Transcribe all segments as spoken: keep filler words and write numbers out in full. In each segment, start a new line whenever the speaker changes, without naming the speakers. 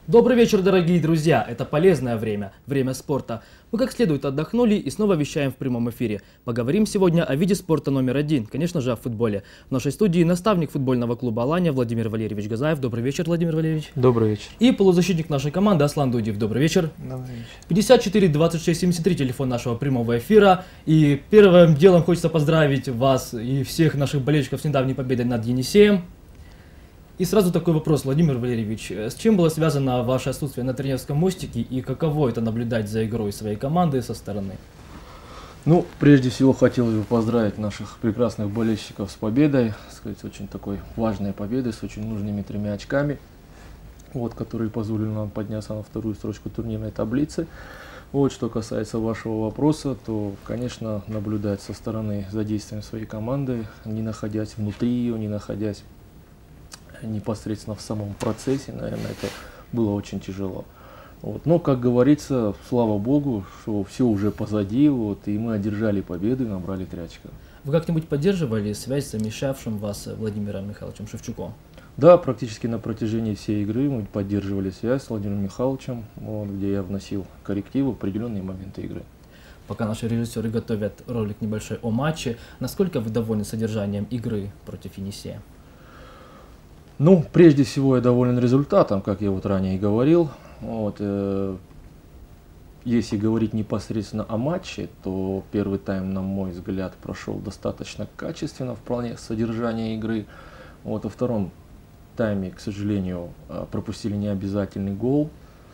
Добрый вечер, дорогие друзья! Это полезное время, время спорта. Мы как следует отдохнули и снова вещаем в прямом эфире. Поговорим сегодня о виде спорта номер один, конечно же, о футболе. В нашей студии наставник футбольного клуба «Алания» Владимир Валерьевич Газаев. Добрый вечер, Владимир Валерьевич.
Добрый вечер.
И полузащитник нашей команды Аслан Дудиев. Добрый вечер.
Добрый вечер.
пятьдесят четыре двадцать шесть семьдесят три, телефон нашего прямого эфира. И первым делом хочется поздравить вас и всех наших болельщиков с недавней победой над Енисеем. И сразу такой вопрос, Владимир Валерьевич, с чем было связано ваше отсутствие на тренерском мостике и каково это наблюдать за игрой своей команды со стороны?
Ну, прежде всего хотелось бы поздравить наших прекрасных болельщиков с победой, сказать, очень такой важной победой, с очень нужными тремя очками, вот, которые позволили нам подняться на вторую строчку турнирной таблицы. Вот, что касается вашего вопроса, то, конечно, наблюдать со стороны за действием своей команды, не находясь внутри ее, не находясь непосредственно в самом процессе, наверное, это было очень тяжело. Вот. Но, как говорится, слава богу, что все уже позади, вот, и мы одержали победу и набрали три очка.
Вы как-нибудь поддерживали связь с замещавшим вас Владимиром Михайловичем Шевчуком?
Да, практически на протяжении всей игры мы поддерживали связь с Владимиром Михайловичем, вот, где я вносил коррективы в определенные моменты игры.
Пока наши режиссеры готовят ролик небольшой о матче, насколько вы довольны содержанием игры против Енисея?
Ну, прежде всего, я доволен результатом, как я вот ранее и говорил. Вот, э, если говорить непосредственно о матче, то первый тайм, на мой взгляд, прошел достаточно качественно в плане содержания игры. Вот, во втором тайме, к сожалению, пропустили необязательный гол.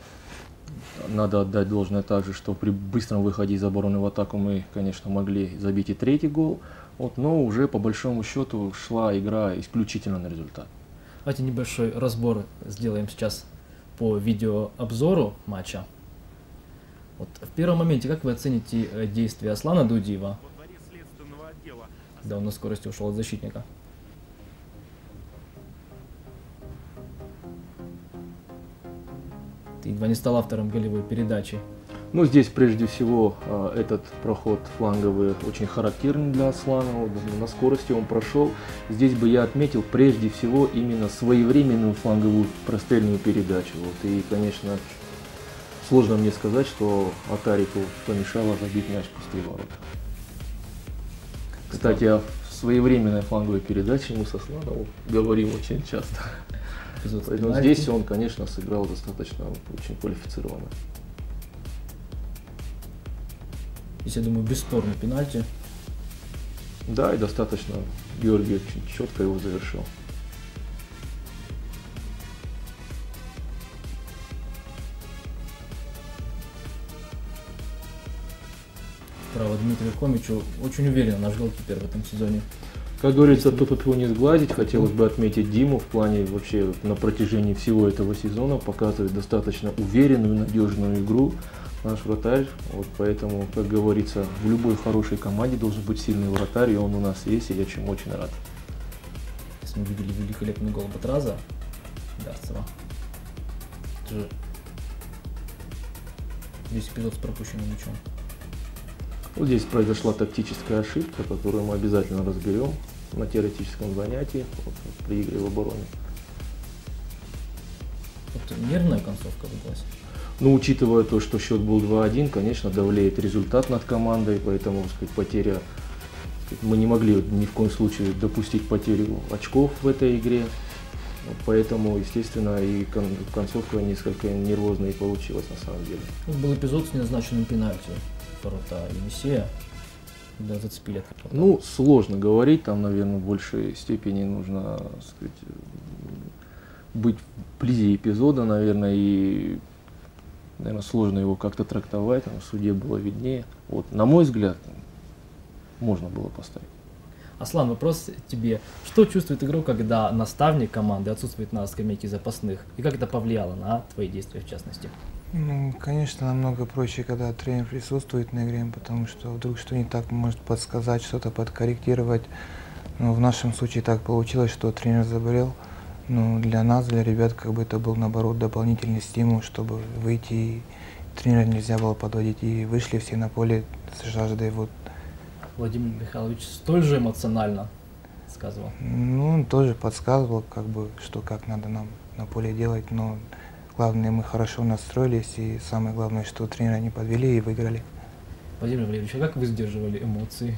Надо отдать должное также, что при быстром выходе из обороны в атаку мы, конечно, могли забить и третий гол. Вот, но уже по большому счету шла игра исключительно на результат.
Давайте небольшой разбор сделаем сейчас по видеообзору матча. Вот в первом моменте, как вы оцените действия Аслана Дудиева, когда он на скорости ушел от защитника? Ты едва не стал автором голевой передачи.
Ну, здесь прежде всего этот проход фланговый очень характерный для Аслана, вот, на скорости он прошел. Здесь бы я отметил прежде всего именно своевременную фланговую прострельную передачу. Вот, и, конечно, сложно мне сказать, что Атарику помешало забить мяч в пустые ворота. Кстати, о своевременной фланговой передаче мы с Асланом говорим очень часто. Поэтому здесь он, конечно, сыграл достаточно очень квалифицированно.
Здесь, я думаю, бесспорный пенальти.
Да, и достаточно Георгий очень четко его завершил.
Право Дмитрию Хомичу очень уверенно наш голкипер в этом сезоне.
Как говорится, тут его не сгладить. Хотелось бы отметить Диму в плане вообще на протяжении всего этого сезона показывает достаточно уверенную, надежную игру. Наш вратарь, вот поэтому, как говорится, в любой хорошей команде должен быть сильный вратарь, и он у нас есть, и я чем очень рад.
Здесь мы видели великолепный гол Батраза Дарцева. Весь эпизод с пропущенным мячом.
Вот здесь произошла тактическая ошибка, которую мы обязательно разберем на теоретическом занятии вот, при игре в обороне.
Вот нервная концовка выдалась.
Но учитывая то, что счет был два один, конечно, давлеет результат над командой, поэтому, так сказать, потеря, так сказать, мы не могли ни в коем случае допустить потерю очков в этой игре, вот поэтому, естественно, и кон концовка несколько нервозная и получилась на самом деле.
Вот был эпизод с неназначенным пенальти ворота Енисея, когда зацепили от хвоста.
Ну, сложно говорить, там, наверное, в большей степени нужно, так сказать, быть вблизи эпизода, наверное, и наверное, сложно его как-то трактовать, в суде было виднее. Вот, на мой взгляд, можно было поставить.
Аслан, вопрос тебе. Что чувствует игрок, когда наставник команды отсутствует на скамейке запасных? И как это повлияло на твои действия в частности?
Ну, конечно, намного проще, когда тренер присутствует на игре, потому что вдруг что не так может подсказать, что-то подкорректировать. Но в нашем случае так получилось, что тренер заболел. Ну, для нас, для ребят, как бы это был, наоборот, дополнительный стимул, чтобы выйти, и тренера нельзя было подводить, и вышли все на поле с жаждой. Вот.
Владимир Михайлович столь же эмоционально сказывал?
Ну, он тоже подсказывал, как бы, что как надо нам на поле делать, но главное, мы хорошо настроились, и самое главное, что тренера не подвели и выиграли.
Владимир Валерьевич, а как вы сдерживали эмоции?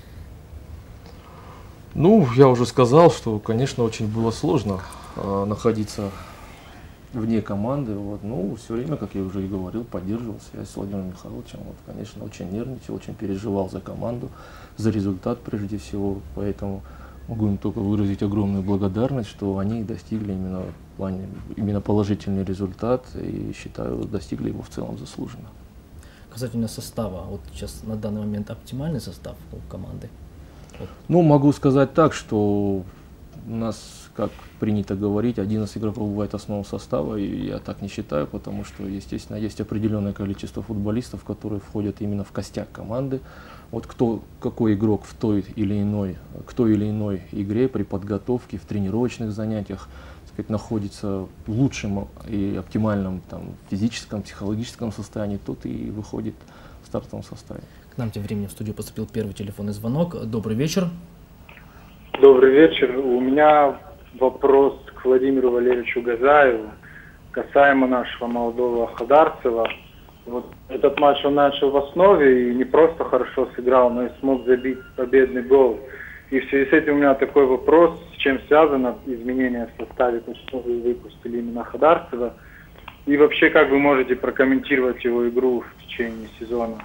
Ну, я уже сказал, что, конечно, очень было сложно э, находиться вне команды. Вот. Ну, все время, как я уже и говорил, поддерживал связь с Владимиром Михайловичем. Вот, конечно, очень нервничал, очень переживал за команду, за результат прежде всего. Поэтому могу им только выразить огромную благодарность, что они достигли именно, в плане, именно положительный результат и, считаю, достигли его в целом заслуженно.
Касательно состава, вот сейчас на данный момент оптимальный состав у команды? Вот.
Ну, могу сказать так, что у нас, как принято говорить, одиннадцать игроков бывает основного состава, и я так не считаю, потому что, естественно, есть определенное количество футболистов, которые входят именно в костяк команды. Вот кто, какой игрок в той или иной, к той или иной игре при подготовке, в тренировочных занятиях, так сказать, находится в лучшем и оптимальном там, физическом, психологическом состоянии, тот и выходит в стартовом составе.
К нам тем временем в студию поступил первый телефонный звонок. Добрый вечер.
Добрый вечер. У меня вопрос к Владимиру Валерьевичу Газаеву касаемо нашего молодого Хадарцева. Вот этот матч он начал в основе и не просто хорошо сыграл, но и смог забить победный гол. И в связи с этим у меня такой вопрос, с чем связано изменение в составе, почему вы выпустили именно Хадарцева. И вообще, как вы можете прокомментировать его игру в течение сезона?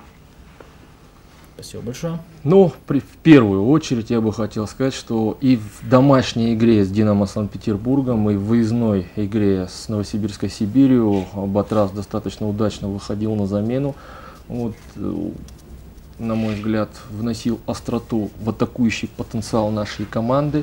Спасибо большое.
Ну, при, в первую очередь я бы хотел сказать, что и в домашней игре с Динамо Санкт-Петербургом, и в выездной игре с Новосибирской Сибирью Батрас достаточно удачно выходил на замену. Вот, на мой взгляд, вносил остроту в атакующий потенциал нашей команды.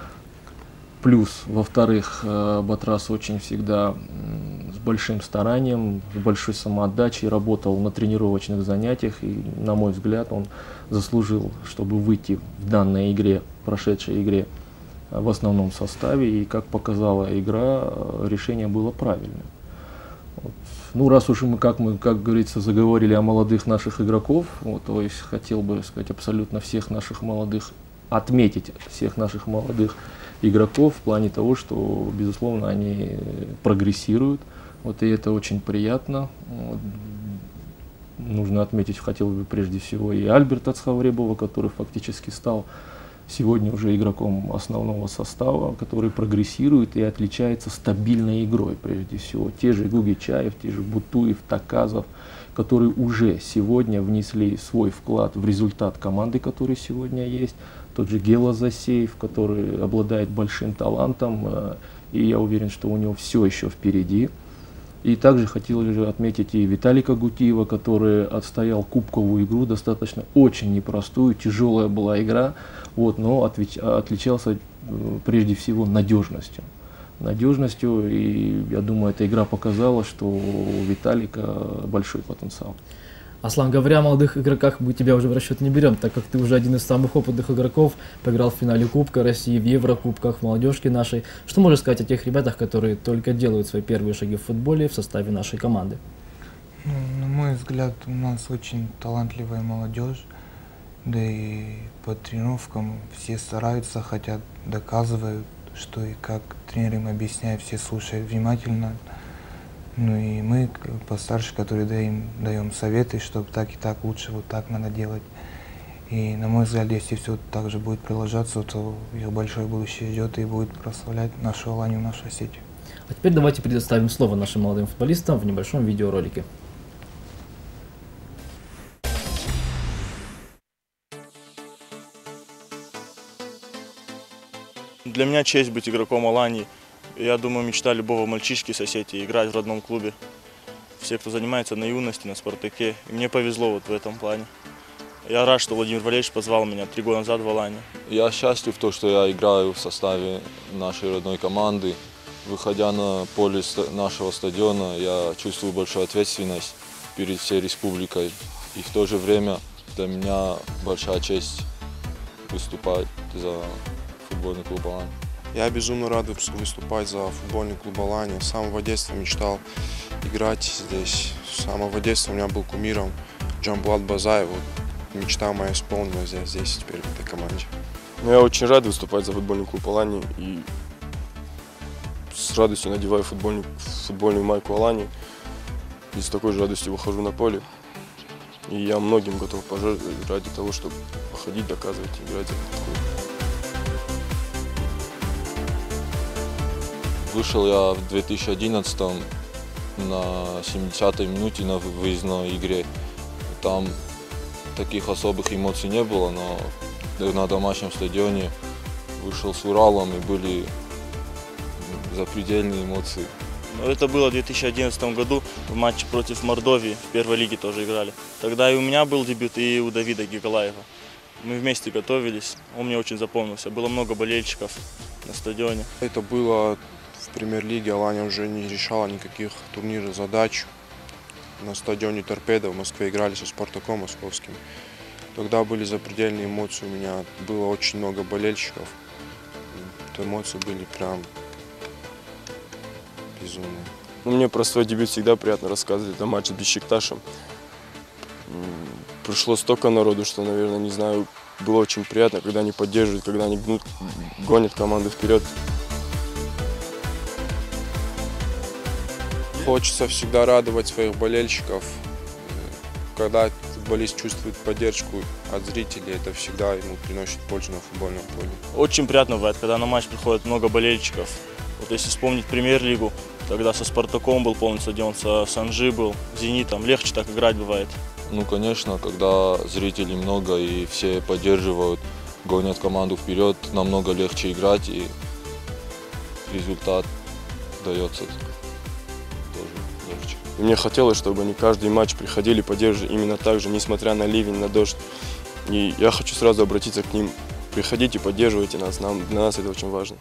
Плюс, во-вторых, Батрас очень всегда с большим старанием, с большой самоотдачей работал на тренировочных занятиях. И, на мой взгляд, он заслужил, чтобы выйти в данной игре, прошедшей игре, в основном составе. И, как показала игра, решение было правильным. Вот. Ну, раз уж мы, как мы, как говорится, заговорили о молодых наших игроков, вот, то есть хотел бы сказать абсолютно всех наших молодых, отметить всех наших молодых игроков в плане того, что, безусловно, они прогрессируют. Вот, и это очень приятно. Вот. Нужно отметить, хотел бы прежде всего и Альберта Цхавребова, который фактически стал сегодня уже игроком основного состава, который прогрессирует и отличается стабильной игрой, прежде всего. Те же Гугичаев, те же Бутуев, Таказов, которые уже сегодня внесли свой вклад в результат команды, который сегодня есть. Тот же Гела Засеев, который обладает большим талантом, и я уверен, что у него все еще впереди. И также хотел же отметить и Виталика Гутиева, который отстоял кубковую игру, достаточно очень непростую, тяжелая была игра, вот, но отвеч, отличался прежде всего надежностью. Надежностью, и я думаю, эта игра показала, что у Виталика большой потенциал.
Аслан, говоря о молодых игроках, мы тебя уже в расчет не берем, так как ты уже один из самых опытных игроков, поиграл в финале Кубка России, в Еврокубках, в молодежке нашей. Что можешь сказать о тех ребятах, которые только делают свои первые шаги в футболе в составе нашей команды?
Ну, на мой взгляд, у нас очень талантливая молодежь, да и по тренировкам все стараются, хотят, доказывают, что и как тренер им объясняет, все слушают внимательно. Ну и мы, постарше, которые даем, даем советы, чтобы так и так лучше, вот так надо делать. И, на мой взгляд, если все так же будет продолжаться, то их большое будущее ждет и будет прославлять нашу Аланию, нашу Осетию.
А теперь давайте предоставим слово нашим молодым футболистам в небольшом видеоролике.
Для меня честь быть игроком Алании. Я думаю, мечта любого мальчишки с Осетии играть в родном клубе. Все, кто занимается на юности, на Спартаке. И мне повезло вот в этом плане. Я рад, что Владимир Валерьевич позвал меня три года назад в Аланию.
Я счастлив в том, что я играю в составе нашей родной команды. Выходя на поле нашего стадиона, я чувствую большую ответственность перед всей республикой. И в то же время для меня большая честь выступать за футбольный клуб Алания.
Я безумно рад выступать за футбольный клуб Алания. С самого детства мечтал играть здесь. С самого детства у меня был кумиром Джамбулат Базаев. Мечта моя исполнилась здесь, здесь теперь в этой команде.
Я очень рад выступать за футбольный клуб Алании и с радостью надеваю футбольную, футбольную майку Алании. не с такой же радостью выхожу на поле. И я многим готов пожертвовать ради того, чтобы походить, доказывать, играть за этот клуб.
Вышел я в две тысячи одиннадцатом на семидесятой минуте на выездной игре. Там таких особых эмоций не было, но на домашнем стадионе вышел с Уралом и были запредельные эмоции.
Это было в две тысячи одиннадцатом году в матче против Мордовии, в первой лиге тоже играли. Тогда и у меня был дебют, и у Давида Гигалаева. Мы вместе готовились, он мне очень запомнился. Было много болельщиков на стадионе.
Это было в премьер-лиге, Алания уже не решала никаких турнирных задач. На стадионе «Торпедо» в Москве играли со «Спартаком» московским. Тогда были запредельные эмоции у меня, было очень много болельщиков. Эмоции были прям безумные.
Ну, мне про свой дебют всегда приятно рассказывать. Это матч с Бешикташем. Пришло столько народу, что, наверное, не знаю, было очень приятно, когда они поддерживают, когда они гнут, гонят команду вперед.
Хочется всегда радовать своих болельщиков. Когда футболист чувствует поддержку от зрителей, это всегда ему приносит пользу на футбольном поле.
Очень приятно бывает, когда на матч приходит много болельщиков. Вот если вспомнить премьер-лигу, тогда со «Спартаком» был полный стадион, со «Санжи» был, «Зенитом». Легче так играть бывает.
Ну, конечно, когда зрителей много и все поддерживают, гонят команду вперед, намного легче играть, и результат дается тоже легче.
И мне хотелось, чтобы они каждый матч приходили, поддерживали именно так же, несмотря на ливень, на дождь. И я хочу сразу обратиться к ним. Приходите, поддерживайте нас, нам, для нас это очень важно.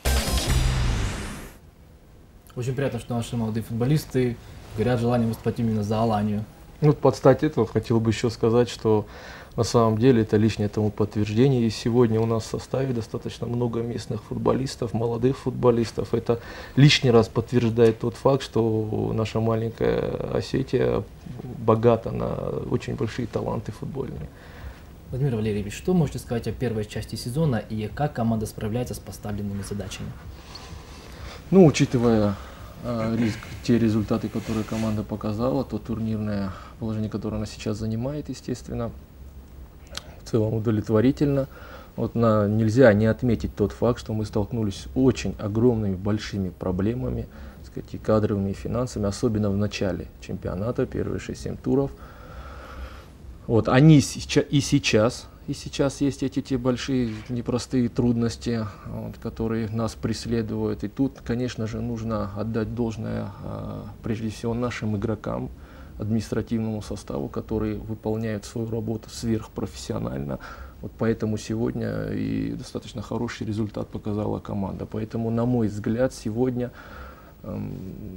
Очень приятно, что наши молодые футболисты горят желанием выступать именно за Аланию.
Ну, под стать этого хотел бы еще сказать, что на самом деле это лишнее тому подтверждение. И сегодня у нас в составе достаточно много местных футболистов, молодых футболистов. Это лишний раз подтверждает тот факт, что наша маленькая Осетия богата на очень большие таланты футбольные.
Владимир Валерьевич, что можете сказать о первой части сезона и как команда справляется с поставленными задачами?
Ну, учитывая э, риск, те результаты, которые команда показала, то турнирное положение, которое она сейчас занимает, естественно, в целом удовлетворительно. Вот на, нельзя не отметить тот факт, что мы столкнулись с очень огромными, большими проблемами, так сказать, и кадровыми, и финансами, особенно в начале чемпионата, первые шесть-семь туров. Вот, они и сейчас, и сейчас есть эти те большие непростые трудности, вот, которые нас преследуют. И тут, конечно же, нужно отдать должное а, прежде всего нашим игрокам, административному составу, которые выполняют свою работу сверхпрофессионально. Вот поэтому сегодня и достаточно хороший результат показала команда. Поэтому, на мой взгляд, сегодня эм,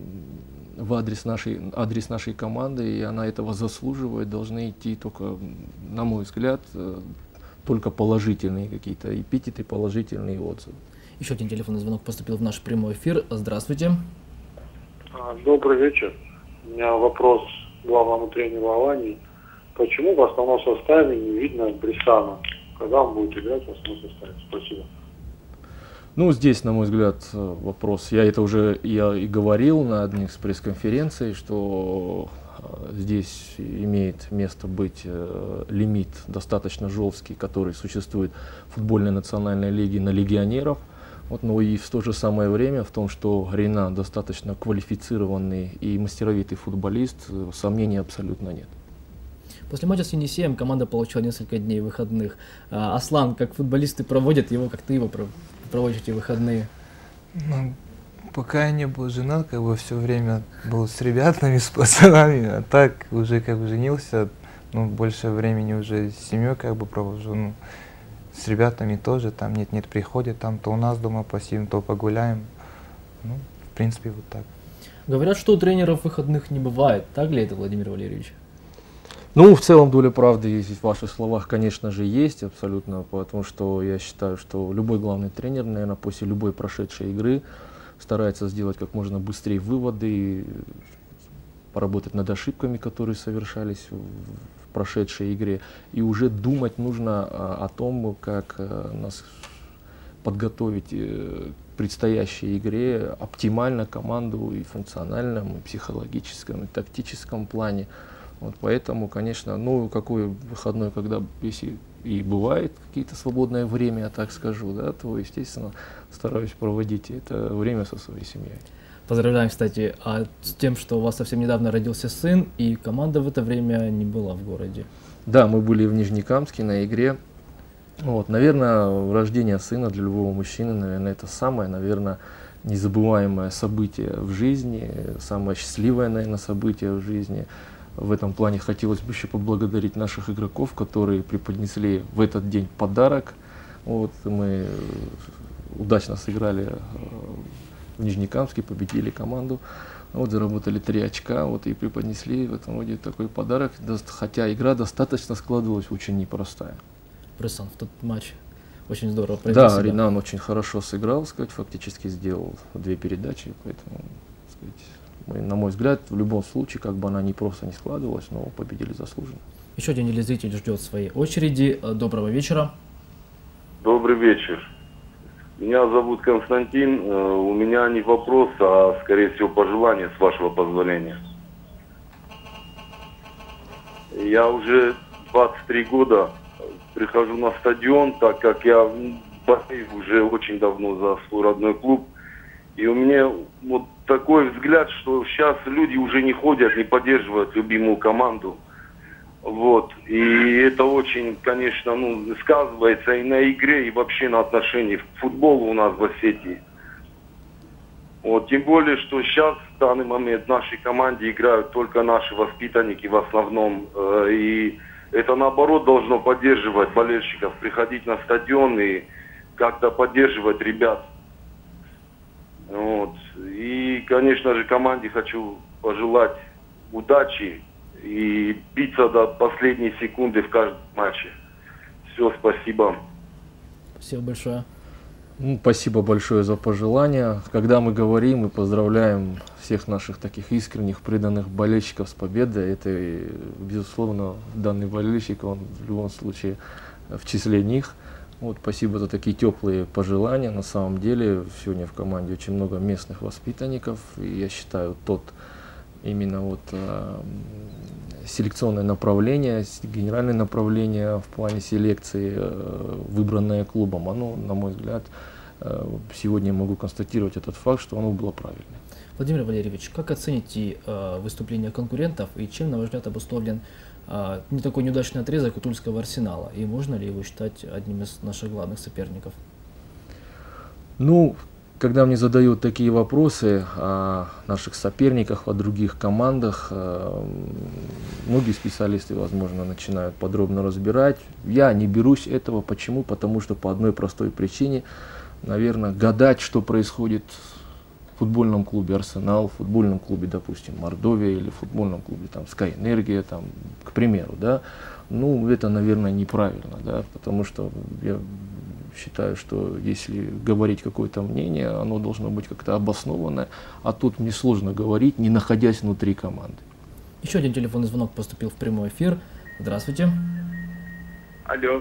в адрес нашей, адрес нашей команды, и она этого заслуживает, должны идти только, на мой взгляд, э, только положительные какие-то эпитеты, положительные отзывы.
Еще один телефонный звонок поступил в наш прямой эфир. Здравствуйте.
Добрый вечер. У меня вопрос к главному тренеру Алании. Почему в основном составе не видно Брисана? Когда он будет играть в основном составе? Спасибо.
Ну, здесь, на мой взгляд, вопрос. Я это уже я и говорил на одних с пресс-конференций, что э, здесь имеет место быть э, лимит достаточно жесткий, который существует в футбольной национальной лиге на легионеров. Вот, но и в то же самое время в том, что Рина достаточно квалифицированный и мастеровитый футболист, сомнений абсолютно нет.
После матча с Енисеем команда получила несколько дней выходных. А, Аслан, как футболисты проводят его, как ты его проводишь эти выходные?
Ну, пока я не был женат, как бы все время был с ребятами, с пацанами, а так уже как бы женился, ну, больше времени уже с семьей как бы провожу, ну, с ребятами тоже, там нет-нет приходят, там то у нас дома посидим, то погуляем, ну, в принципе, вот так.
Говорят, что у тренеров выходных не бывает, так ли это, Владимир Валерьевич?
Ну, в целом доля правды есть в ваших словах, конечно же, есть абсолютно, потому что я считаю, что любой главный тренер, наверное, после любой прошедшей игры старается сделать как можно быстрее выводы, поработать над ошибками, которые совершались в прошедшей игре, и уже думать нужно о том, как нас подготовить предстоящей игре оптимально команду и в функциональном, и психологическом, и тактическом плане. Вот поэтому, конечно, ну какой выходной, когда если и бывает какие-то свободное время, я так скажу, да, то, естественно, стараюсь проводить это время со своей семьей.
Поздравляем, кстати, а с тем, что у вас совсем недавно родился сын, и команда в это время не была в городе.
Да, мы были в Нижнекамске на игре. Вот, наверное, рождение сына для любого мужчины, наверное, это самое, наверное, незабываемое событие в жизни, самое счастливое, наверное, событие в жизни. В этом плане хотелось бы еще поблагодарить наших игроков, которые преподнесли в этот день подарок. Вот, мы удачно сыграли в Нижнекамске, победили команду, вот, заработали три очка, вот, и преподнесли в этом роде такой подарок, хотя игра достаточно складывалась очень непростая.
Брисан в тот матч очень здорово проявил
Да,
себя.
Ринан очень хорошо сыграл, сказать, фактически сделал две передачи, поэтому, сказать, мы, на мой взгляд, в любом случае, как бы она не просто не складывалась, но победили заслуженно.
Еще один телезритель ждет своей очереди. Доброго вечера.
Добрый вечер. Меня зовут Константин. У меня не вопрос, а, скорее всего, пожелание, с вашего позволения. Я уже двадцать три года прихожу на стадион, так как я болею уже очень давно за свой родной клуб. И у меня вот такой взгляд, что сейчас люди уже не ходят, не поддерживают любимую команду. Вот. И это очень, конечно, ну, сказывается и на игре, и вообще на отношении к футболу у нас в Осетии. Вот. Тем более, что сейчас, в данный момент, в нашей команде играют только наши воспитанники в основном. И это, наоборот, должно поддерживать болельщиков, приходить на стадион и как-то поддерживать ребят. Вот. И, конечно же, команде хочу пожелать удачи и биться до последней секунды в каждом матче. Все, спасибо.
Спасибо большое.
Ну, спасибо большое за пожелания. Когда мы говорим и поздравляем всех наших таких искренних, преданных болельщиков с победой, это, безусловно, данный болельщик, он в любом случае в числе них. Вот, спасибо за такие теплые пожелания. На самом деле, сегодня в команде очень много местных воспитанников, и я считаю, тот именно вот э, селекционное направление, генеральное направление в плане селекции, э, выбранное клубом, оно, на мой взгляд, э, сегодня могу констатировать этот факт, что оно было правильное.
Владимир Валерьевич, как оцените э, выступления конкурентов и чем, на ваш взгляд, обусловлен э, не такой неудачный отрезок у Тульского Арсенала? И можно ли его считать одним из наших главных соперников?
Ну, когда мне задают такие вопросы о наших соперниках, о других командах, многие специалисты, возможно, начинают подробно разбирать. Я не берусь этого. Почему? Потому что по одной простой причине, наверное, гадать, что происходит в футбольном клубе «Арсенал», в футбольном клубе, допустим, «Мордовия» или в футбольном клубе там «Sky Energia», там, к примеру, да, ну, это, наверное, неправильно, да, потому что я считаю, что если говорить какое-то мнение, оно должно быть как-то обоснованное, а тут мне сложно говорить, не находясь внутри команды.
Еще один телефонный звонок поступил в прямой эфир. Здравствуйте.
Алло.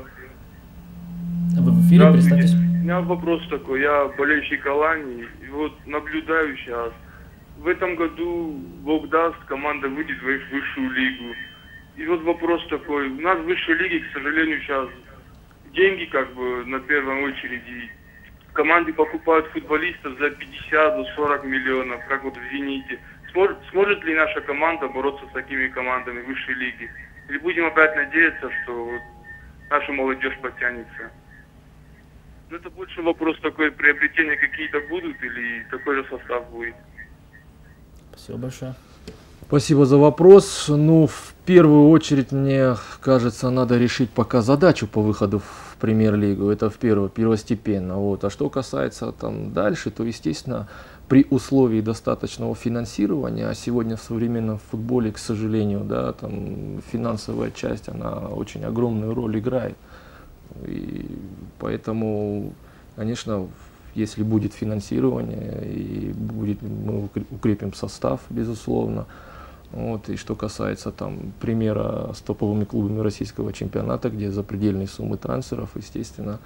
Вы в эфире, представьтесь.
У меня вопрос такой. Я болельщик Алании, и вот наблюдаю сейчас. В этом году, Бог даст, команда выйдет в высшую лигу. И вот вопрос такой. У нас в высшей лиге, к сожалению, сейчас деньги как бы на первой очереди. Команды покупают футболистов за пятьдесят-сорок миллионов, как вот в «Зените». Сможет, сможет ли наша команда бороться с такими командами высшей лиги? Или будем опять надеяться, что вот наша молодежь потянется? Ну, это больше вопрос такой, приобретения какие-то будут или такой же состав будет?
Спасибо большое.
Спасибо за вопрос. Ну, в первую очередь, мне кажется, надо решить пока задачу по выходу в премьер-лигу. Это в первую, первостепенно. Вот. А что касается там дальше, то, естественно, при условии достаточного финансирования, а сегодня в современном футболе, к сожалению, да, там финансовая часть, она очень огромную роль играет. И поэтому, конечно, если будет финансирование, и будет, мы укрепим состав, безусловно. Вот, и что касается там примера с топовыми клубами российского чемпионата, где запредельные суммы трансферов, естественно,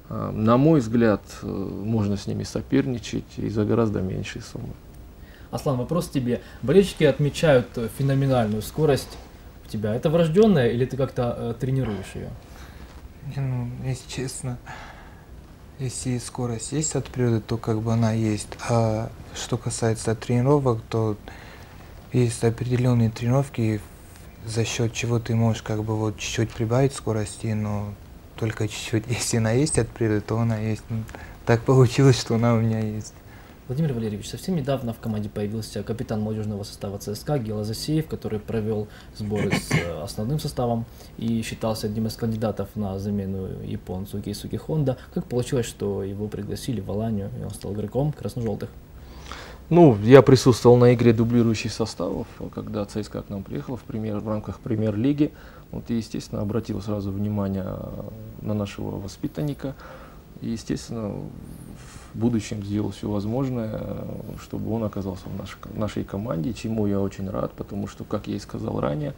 На мой взгляд, можно с ними соперничать и за гораздо меньшие суммы.
Аслан, вопрос тебе. Болельщики отмечают феноменальную скорость у тебя. Это врожденная или ты как-то э, тренируешь ее?
Ну, если честно, если скорость есть от природы, то как бы она есть. А что касается тренировок, то есть определенные тренировки, за счет чего ты можешь как бы вот чуть-чуть прибавить скорости, но только чуть-чуть. Если она есть от природы, то она есть. Так получилось, что она у меня есть.
Владимир Валерьевич, совсем недавно в команде появился капитан молодежного состава ЦСКА Гела Засеев, который провел сборы с основным составом и считался одним из кандидатов на замену японцу Кейсуки Хонда. Как получилось, что его пригласили в Аланию, и он стал игроком красно-желтых?
Ну, я присутствовал на игре дублирующих составов, когда ЦСКА к нам приехал в, премьер, в рамках премьер-лиги. Вот, и, естественно, обратил сразу внимание на нашего воспитанника. И, естественно, в будущем сделал все возможное, чтобы он оказался в нашей, в нашей команде, чему я очень рад, потому что, как я и сказал ранее,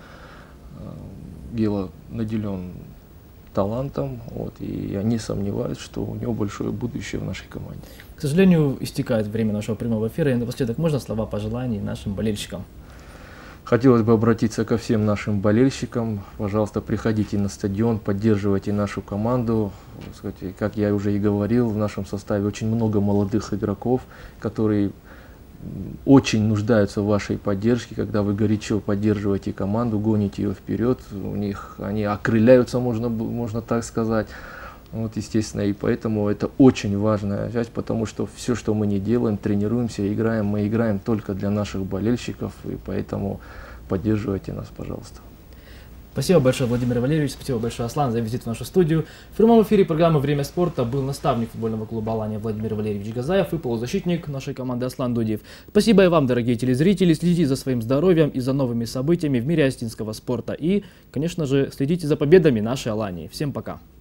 Гела наделен талантом, вот, и я не сомневаюсь, что у него большое будущее в нашей команде.
К сожалению, истекает время нашего прямого эфира, и напоследок можно слова пожеланий нашим болельщикам?
Хотелось бы обратиться ко всем нашим болельщикам. Пожалуйста, приходите на стадион, поддерживайте нашу команду. Как я уже и говорил, в нашем составе очень много молодых игроков, которые очень нуждаются в вашей поддержке. Когда вы горячо поддерживаете команду, гоните ее вперед, у них они окрыляются, можно, можно так сказать. Вот, естественно, и поэтому это очень важная часть, потому что все, что мы не делаем, тренируемся, играем, мы играем только для наших болельщиков, и поэтому поддерживайте нас, пожалуйста.
Спасибо большое, Владимир Валерьевич, спасибо большое, Аслан, за визит в нашу студию. В прямом эфире программы «Время спорта» был наставник футбольного клуба «Алания» Владимир Валерьевич Газаев и полузащитник нашей команды Аслан Дудиев. Спасибо и вам, дорогие телезрители, следите за своим здоровьем и за новыми событиями в мире осетинского спорта. И, конечно же, следите за победами нашей Алании. Всем пока!